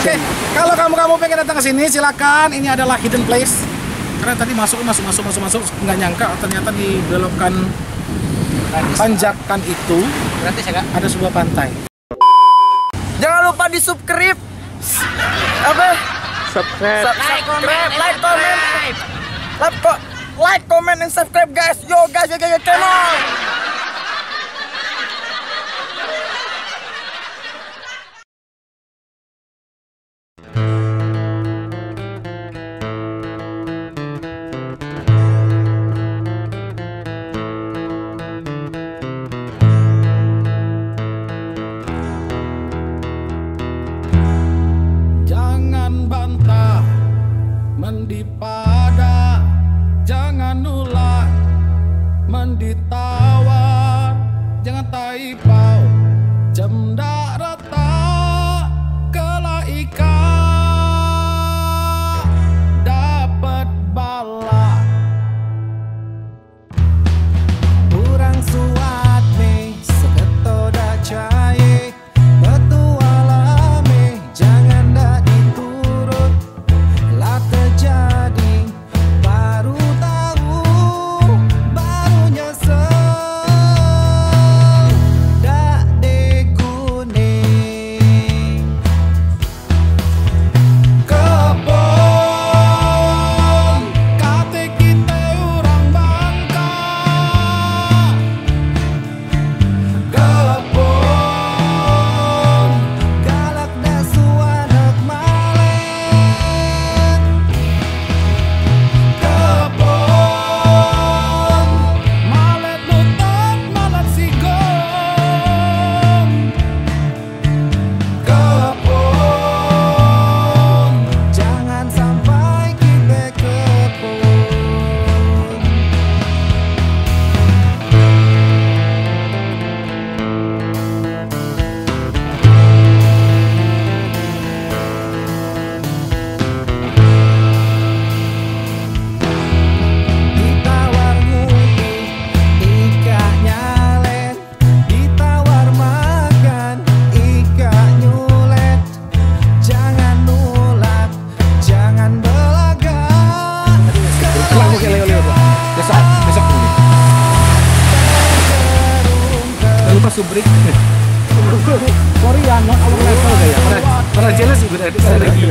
Oke, kalau kamu pengen datang ke sini silakan. Ini adalah hidden place. Karena tadi masuk nggak nyangka ternyata di belokan tanjakan itu Gratis ya kak? ada sebuah pantai. Jangan lupa di subscribe. Apa? Subscribe. Like, comment, and subscribe guys. Yo guys, channel. Jangan bantah, mendipada, jangan nolak, menditawar, jangan taipau, jemdak rata, kelaika, dapat bala. Kurang suat nih, seketoda cair, petualame, jangan dak diturut, lah terjadi, baru tahu, baru nyesel, dak dikuning. Kebon, kate kita orang Bangka. Kebon, galak dah suanak malen. Kebon, malet lutut, malet sigong. Kebon, jangan sampai kita kebon. Ditawar ngupi, ikan nyalen. Ditawar makan, ikan nyulet. Jangan nolak, jangan belaga. Besok dulu. Jangan lupa subrik. Sorry ya, not our level kayak. Para jelas sih udah lagi.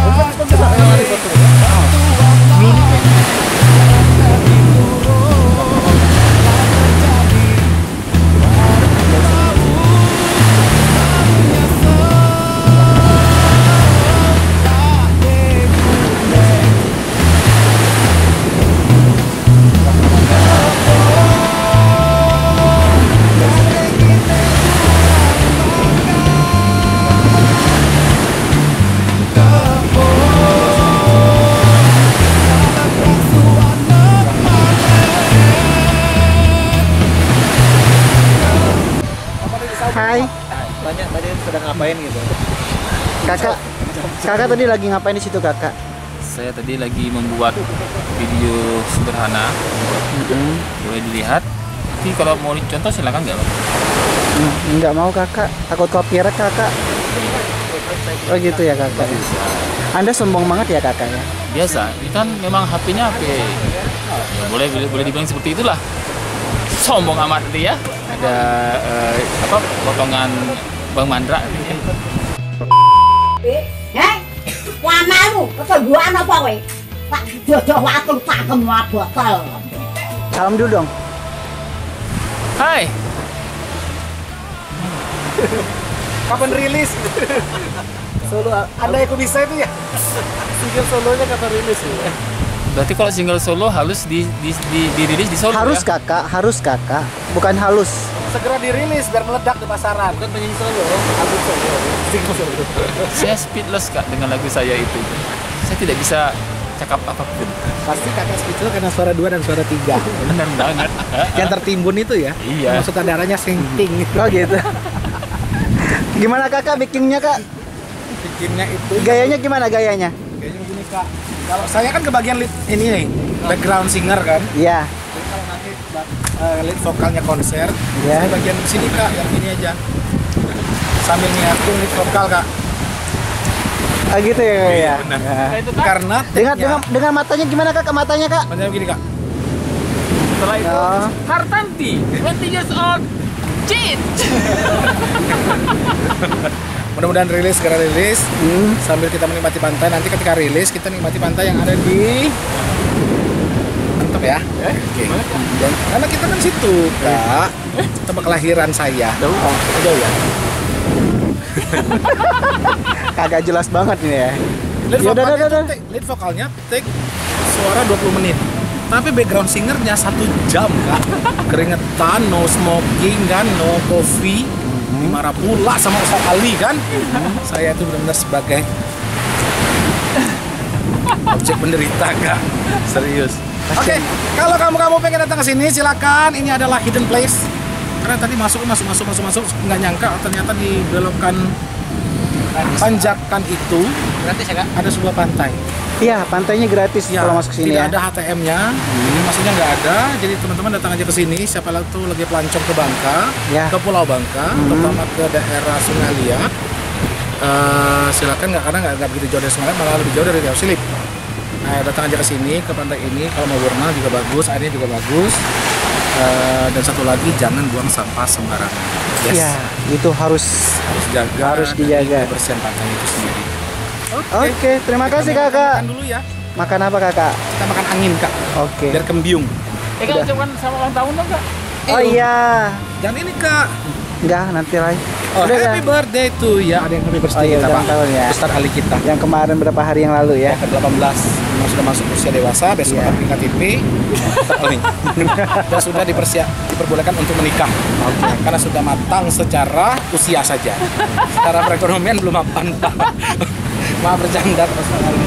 Hai, Banyak tadi sedang ngapain gitu? kakak tadi lagi ngapain di situ kakak? Saya tadi lagi membuat video sederhana, boleh dilihat. Nanti kalau mau dicontoh silakan nggak Pak? Nggak mau kakak, takut copyright kakak. Oh gitu ya kakak. Anda sombong banget ya kakak ya? Biasa, ini kan memang HP-nya HP. Ya, boleh dibilang seperti itulah. Sombong amat tadi ya. Ada potongan Bang Mandra. Hei, wanamu, kesembuhan apa kowe? Tak jodoh waktu tak kemua botol. Salam dulu dong. Hai, Kapan rilis? Solo, ada yang bisa itu ya? Single solonya kapan rilis ya? berarti kalau single solo harus dirilis di Solo Harus ya? kakak, bukan halus. Segera dirilis biar meledak di pasaran. Bukan penyanyi solo, album solo. Single solo. Saya speedless Kak dengan lagu saya itu. Saya tidak bisa cakap apapun. Pasti kakak speechless karena suara 2 dan suara 3. Benar banget. Yang tertimbun itu ya? Iya. Maksud darahnya sinking. Oh gitu. Gimana kakak bikinnya kak? Bikinnya itu. Gayanya gimana gayanya? Kayaknya begini kak. Kalau saya kan kebagian lead ini nih, background singer kan. Iya. Jadi kalau nanti lead vokalnya konser, Iya. saya bagian sini kak, yang ini aja. Sambil nyiapin lead vokal kak. Ah gitu ya Kak, ya. benar. Nah. Setelah itu Kak, Karena Dengan matanya gimana Kak? Matanya Kak? makanya begini Kak. setelah itu Oh. Hartanti 20 years old cheat. Mudah-mudahan rilis, segera rilis. Sambil kita menikmati pantai. Nanti ketika rilis kita nikmati pantai yang ada di mantap ya. Oke. Dan karena kita kan situ, Kak. Tempat kelahiran saya. Udah ya. Kagak jelas banget ini ya. Lead Ya, vokalnya, udah. lead vokalnya take suara 20 menit. Tapi background singernya 1 jam, Kak. Keringetan, no smoking kan, no coffee. Dimarah pula sama Ustaz Ali kan. Saya itu benar-benar sebagai objek penderita, Kak. Serius. Oke, kalau kamu pengen datang ke sini silakan. Ini adalah hidden place. Karena tadi masuk nggak nyangka ternyata di belokan tanjakan itu Gratis ya Kak? ada sebuah pantai. Iya, pantainya gratis Ya, kalau masuk sini tidak ya. ada HTM-nya. Maksudnya nggak ada. Jadi teman-teman datang aja ke sini. Siapa tuh lagi pelancong ke Bangka, Ya. ke Pulau Bangka, terutama ke daerah Sungai Liat. Silakan karena nggak begitu jauh dari Sungai Liat, malah lebih jauh dari Riau Silip. Nah, datang aja ke sini ke pantai ini. Kalau mau berenang juga bagus, airnya juga bagus. Dan satu lagi jangan buang sampah sembarangan. Yes. Iya, itu harus. Harus dijaga. Kebersihan pantai itu sendiri. Oke, terima kasih Kakak. Makan dulu ya. Makan apa Kakak? Kita makan angin, Kak. Oke. Biar kembiung. Kak ucapkan sama ulang tahun dong Kak. Oh iya. Jangan ini, Kak. Enggak, nanti lagi. Oh, Udah, happy Kak? birthday to ya. Ada yang happy birthday Oh, iya, kita, ulang Pak. tahun ya. Ustaz Ali kita. Yang kemarin berapa hari yang lalu ya? Yang ke-18 memang sudah masuk usia dewasa, besok Iya. akan punya KTP. Ustaz Ali. Dan sudah diperbolehkan untuk menikah. Karena sudah matang secara usia saja. Secara perekonomian belum mapan, Pak. Maaf bercanda, Ustaz Ali.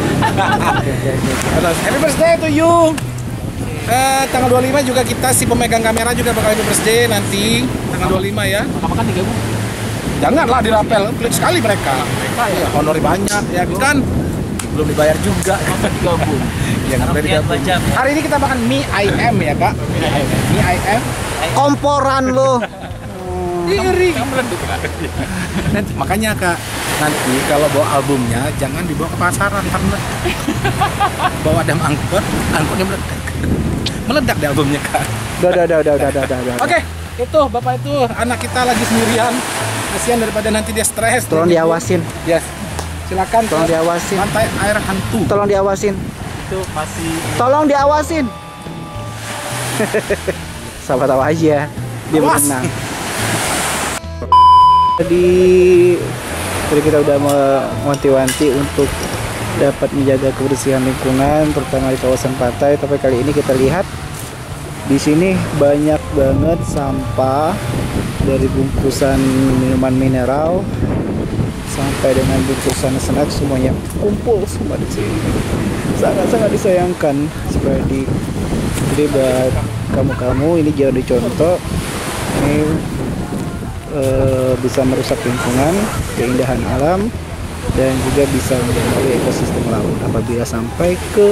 Happy birthday to you. Tanggal 25 juga kita si pemegang kamera juga bakal happy birthday nanti tanggal 25 ya. Makan digabung. Janganlah dirapel, klik sekali mereka. Ya, honor banyak ya kan. Belum dibayar juga. Digabung. Ya nggak boleh digabung. Hari ini kita makan mie ayam ya, Kak. Mie ayam. Komporan lo. Iri. Kamu meleduk Kak. Nanti makanya, Kak, nanti kalau bawa albumnya jangan dibawa ke pasaran karena bawa dam angkotnya meledak di albumnya, Kak. Udah. Oke, itu Bapak itu anak kita lagi sendirian. Kasihan daripada nanti dia stres. Tolong dia gitu. diawasin. Yes. Silakan Tolong ke diawasin. pantai air hantu. Tolong diawasin. Itu masih Tolong diawasin. Sama tahu aja dia Awas. berenang. Jadi kita udah mewanti-wanti untuk dapat menjaga kebersihan lingkungan, terutama di kawasan pantai. Tapi kali ini kita lihat di sini banyak banget sampah dari bungkusan minuman mineral sampai dengan bungkusan snack, semuanya kumpul semua di sini. Sangat-sangat disayangkan supaya jadi buat kamu ini jangan dicontoh. Ini bisa merusak lingkungan, keindahan alam, dan juga bisa mengganggu ekosistem laut apabila sampai ke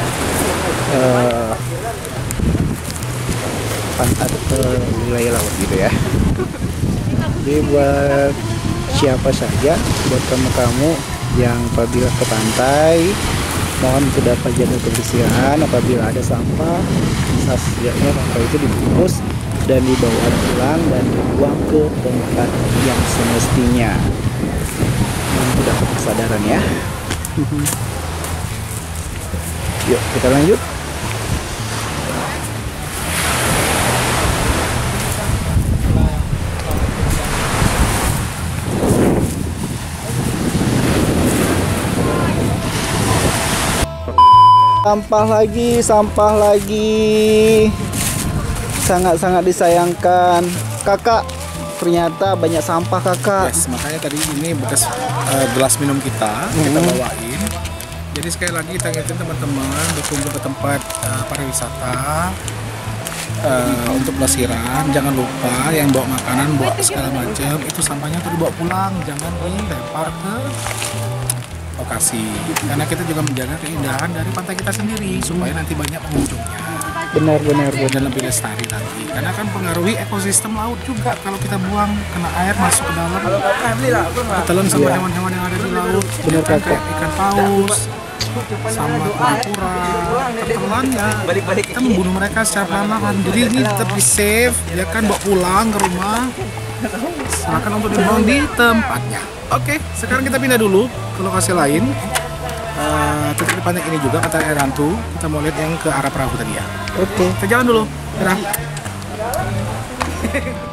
pantai ke wilayah laut gitu ya. Jadi buat siapa saja, buat kamu yang apabila ke pantai, mohon untuk dapat jaga kebersihan. Apabila ada sampah, setidaknya sampah itu dibungkus dan dibawa pulang dan dibuang ke tempat yang semestinya. Untuk dapat kesadaran ya. Yuk kita lanjut. Sampah lagi. Sangat-sangat disayangkan. Kakak, ternyata banyak sampah kakak. Yes, makanya tadi ini bekas gelas minum kita bawain. Jadi sekali lagi kita ingetin teman-teman berkunjung ke tempat pariwisata untuk pelesiran, jangan lupa yang bawa makanan, bawa segala macam itu sampahnya tuh dibawa pulang, jangan dilempar ke lokasi. Karena kita juga menjaga keindahan dari pantai kita sendiri supaya nanti banyak pengunjungnya. Benar. dan lebih lestari lagi. Karena kan pengaruhi ekosistem laut juga kalau kita buang kena air masuk ke dalam, ketelan sama Iya. hewan-hewan yang ada di laut. Benar, Kan Kakak. kayak ikan paus, sama kura-kura, ketelan ya. Kita membunuh mereka secara perlahan. Jadi ini tetap di save, ya kan, bawa pulang ke rumah. Silakan untuk dibuang di tempatnya. Oke, sekarang kita pindah dulu ke lokasi lain. Kita di pantai ini juga kata air hantu. Kita mau lihat yang ke arah perahu tadi ya. Oke. Kita jalan dulu. Dadah.